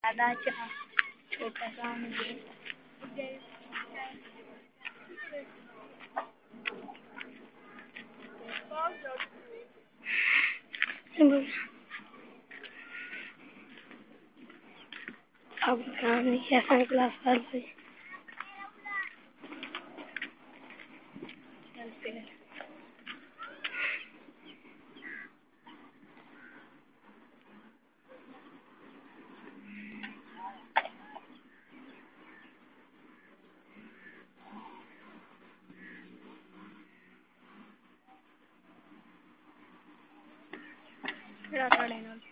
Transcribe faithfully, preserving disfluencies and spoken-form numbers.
सादा चहा, छोटा सा मुझे अब कहानी कैसा क्लास कर रही चलते हैं। फिर आता